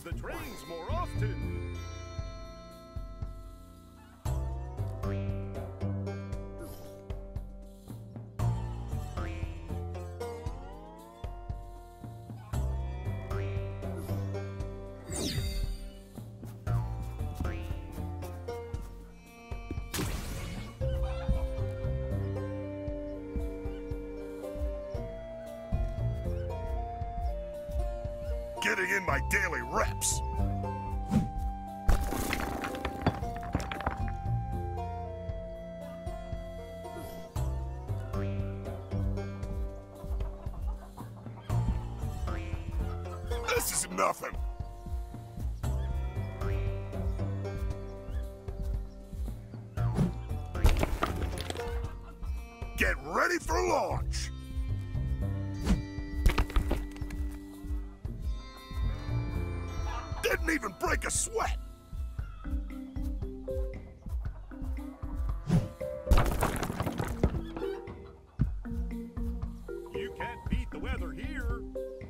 the trains more often. Getting in my daily reps. This is nothing. Get ready for launch. Didn't even break a sweat. You can't beat the weather here.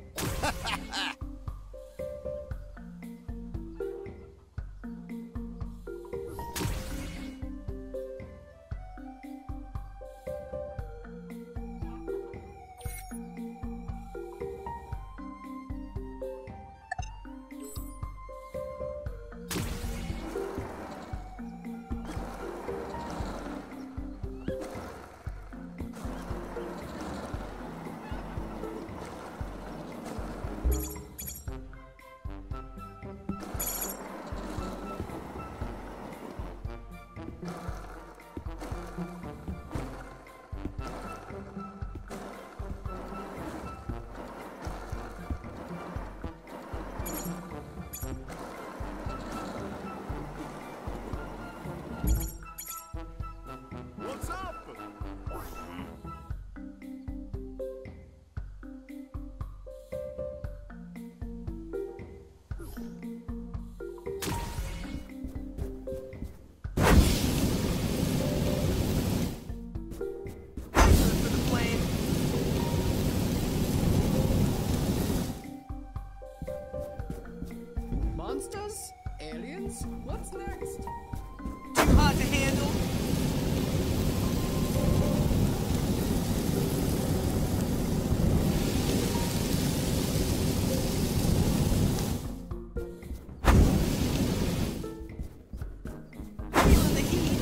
What's up? For the plane. Monsters? Aliens? What's next? Too hot to handle? Feeling the heat.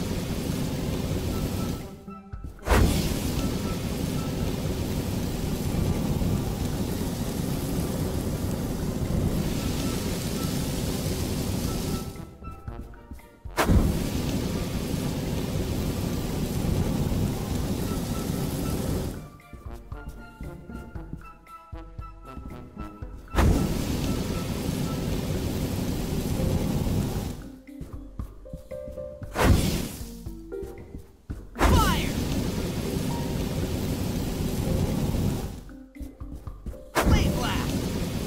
Fire! Blade blast!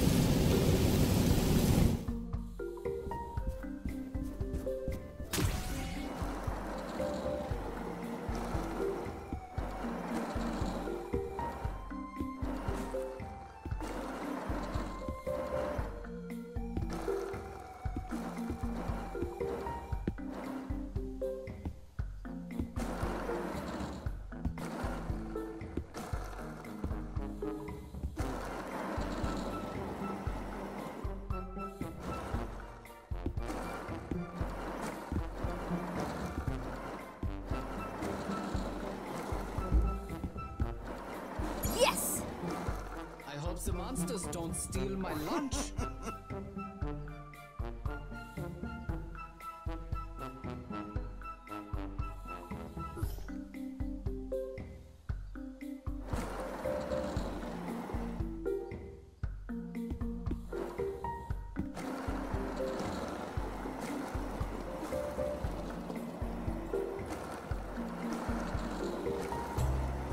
Yes! I hope the monsters don't steal my lunch.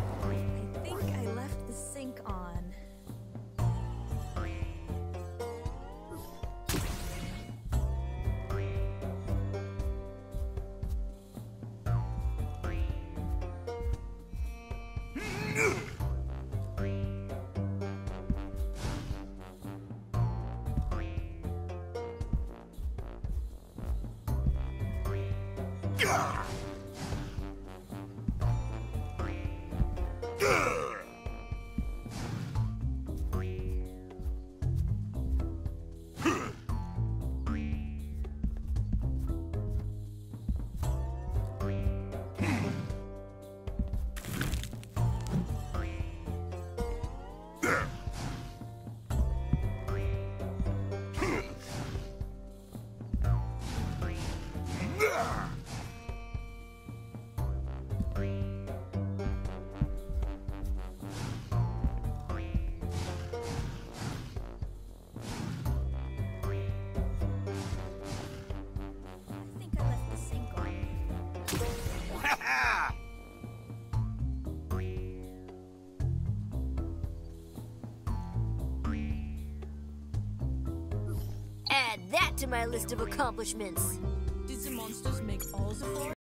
I think I left the sink on. I think I left the sink on. Add that to my list of accomplishments. Did the monsters make all the floors?